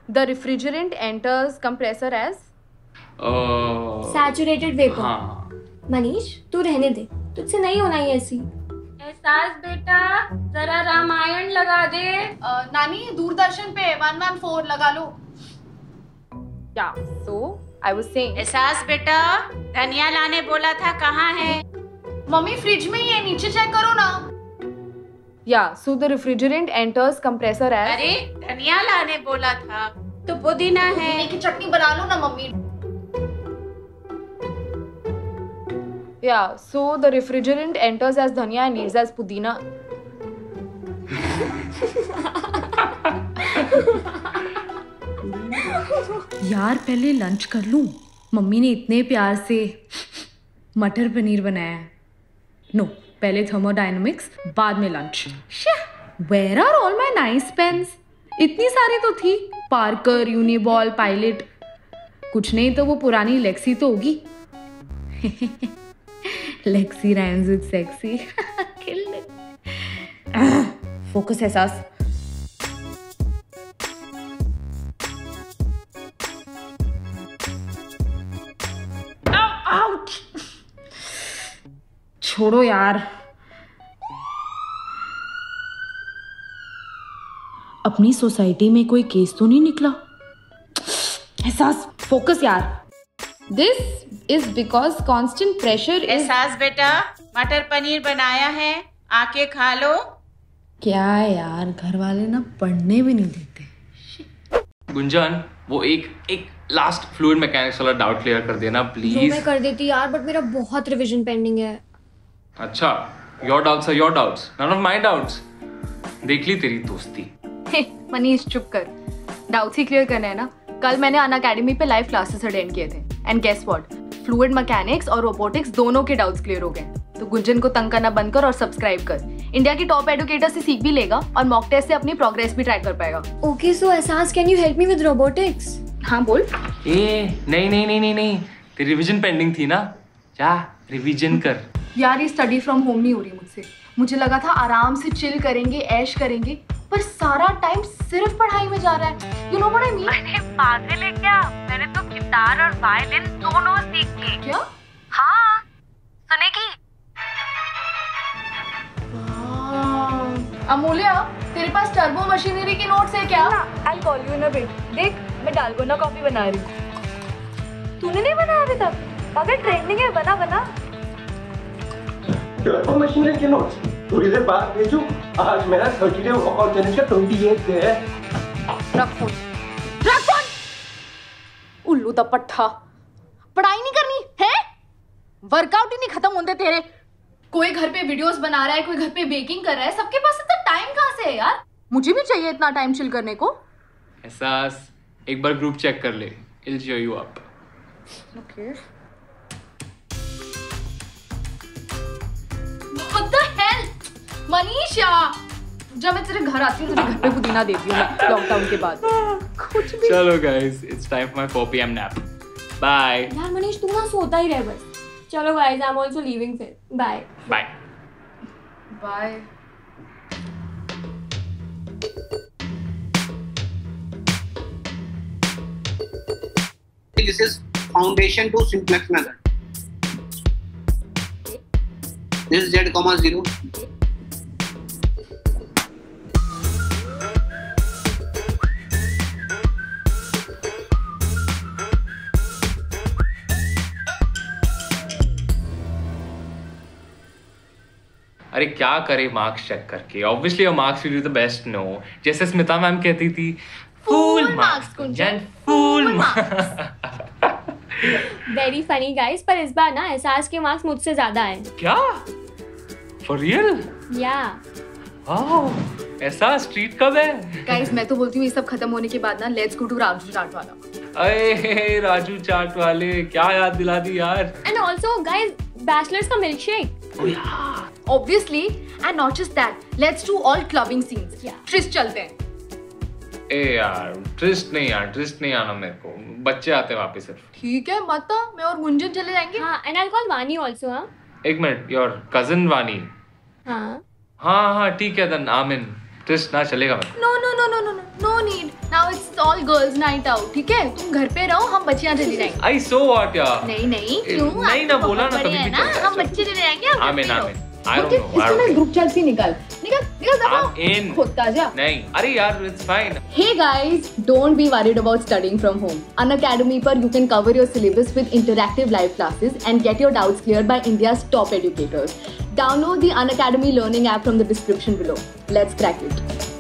The refrigerant enters compressor as saturated vapour. हाँ मनीष तू रहने दे, तुझसे नहीं होना ये ऐसी। एहसास बेटा जरा रामायण लगा दे। नानी दूरदर्शन पे 114 लगा लो। yeah. So I was saying एहसास बेटा धनिया लाने बोला था, कहाँ है? मम्मी फ्रिज में ही है, नीचे चेक करो ना। yeah. So the refrigerant enters compressor as अरे धनिया लाने बोला था तो पुदीना है। पुदीने की चटनी बना लो ना mummy. yeah. So the refrigerant enters as dhania and leaves as pudina. यार पहले लंच कर लूं। मम्मी ने इतने प्यार से मटर पनीर बनाया है। नो, पहले थर्मोडायनेमिक्स बाद में lunch. Where are all my nice pens? इतनी सारी तो थी, पार्कर, यूनिबॉल, पायलट। कुछ नहीं तो वो पुरानी लेक्सी तो होगी। Lexi rhymes with sexy. Focus Ehsaas. छोड़ो यार। अपनी सोसाइटी में कोई केस तो नहीं निकला? एहसास फोकस यार। This is because constant pressure is एहसास बेटा मटर पनीर बनाया है, आके खा लो। क्या यार, घर वाले ना पढ़ने भी नहीं देते। गुंजन, वो एक लास्ट फ्लूइड मैकेनिक्स वाला डाउट क्लियर कर देना प्लीज। मैं कर देती यार, बट मेरा बहुत रिवीजन पेंडिंग है। अच्छा, your doubts are your doubts, none of my doubts. देख ली तेरी दोस्ती। मनीष चुप कर, डाउट्स ही क्लियर करना है ना। कल मैंने अन अकेडमी पे लाइव क्लासेस अटेंड किए थे and guess what, fluid mechanics और रोबोटिक्स दोनों के डाउट्स क्लियर हो गए। तो गुंजन को तंग करना बंद कर और सब्सक्राइब कर। इंडिया की टॉप एडुकेटर से सीख भी लेगा और मॉक टेस्ट से अपनी प्रोग्रेस भी ट्रैक कर पाएगा। Okay so Ehsaas, can you help me with robotics? हाँ बोल। नहीं, तेरी रिवीजन पेंडिंग थी ना, जा रिवीजन कर। यार ये स्टडी फ्रॉम होम नहीं हो रही मुझसे। मुझे लगा था आराम से चिल करेंगे, ऐश करेंगे, पर सारा टाइम सिर्फ पढ़ाई में जा रहा है। You know what I mean? अरे पागल है क्या? मैंने तो गिटार और वायलिन दोनों सीख ली। क्या? हाँ, सुनेगी? अमूल्या, तेरे पास टर्बो मशीनरी की नोट्स है क्या? I'll call you in a bit. देख, मैं डालगोना कॉफी बना रही हूँ। तूने नहीं बनाया अभी तक? अगर ट्रेंडिंग है बना। टर्बो मशीनरी के नोट्स थोड़ी देर बाद भेजूं। आज मेरा 30 डे वर्कआउट चैलेंज का 28 डे है। रख फोन। उल्लू दा पट्ठा, पढ़ाई नहीं करनी है? वर्कआउट ही नहीं खत्म होते तेरे। कोई घर पे वीडियोस बना रहा है, कोई घर पे बेकिंग कर रहा है, सबके पास इतना टाइम कहाँ से है यार? मुझे भी चाहिए इतना टाइम चिल करने को। एहसास, एक बार ग्रुप चेक कर ले, I'll show you up. Okay. What the hell? Manisha, जब मैं तेरे घर आती हूँ तुझे घर पे पुदीना देती हूँ लॉकडाउन के बाद। कुछ भी। चलो guys, it's time for my 4 PM nap. Bye. यार मनीष तू ना सोता ही रह बस। चलो guys, I am also leaving फिर। Bye. Bye. Bye. This is foundation to simplex method. This is z comma 0. अरे क्या करे मार्क्स चेक करके? Obviously your marks will be the best. No, जैसे स्मिता मैम कहती थी, full marks Gunjan, full marks. Very funny guys, पर इस बार ना एहसास के मार्क्स मुझसे ज्यादा आए। क्या? For real? या वाओ, ऐसा स्ट्रीट कब है? गाइस मैं तो बोलती हूँ ये सब खत्म होने के बाद ना let's go to Raju chaat वाला। अरे राजू चाट वाले, क्या याद दिला दी यार। एंड आल्सो गाइस, बैचलर्स का milk shake. Obviously, and not just that, let's do all clubbing scenes. Yeah. Tryst चलते हैं। ए यार, ट्रिस्ट नहीं आना मेरे को, बच्चे आते हैं वापस सिर्फ। ठीक है मत आ, मैं और गुंजन चले जाएंगे। हाँ, and I call Vani also. एक मिनट, योर कजिन वानी? हाँ, हाँ ठीक है, देन आमिन। ट्विस्ट ना चलेगा मैं। No no no no no no need, now it's all girls night out, ठीक है? तुम घर पे रहो, हम बच्चियां चली जाएंगे। आई सो व्हाट यार। नहीं नहीं, क्यों? नहीं ना, बोला ना, कभी भी ना, चलता है, हम बच्चे चले जाएंगे। आमीन आमीन। I don't know. I इसको मैं don't ग्रुप चैट से निकाल दबाओ। I'm in. खोता जा। नहीं, अरे यार, it's fine. Hey guys, don't be worried about studying from home. Unacademy पर you can cover your syllabus with interactive live classes and get your doubts cleared by India's top educators. Download the Unacademy learning app from the description below. Let's crack it.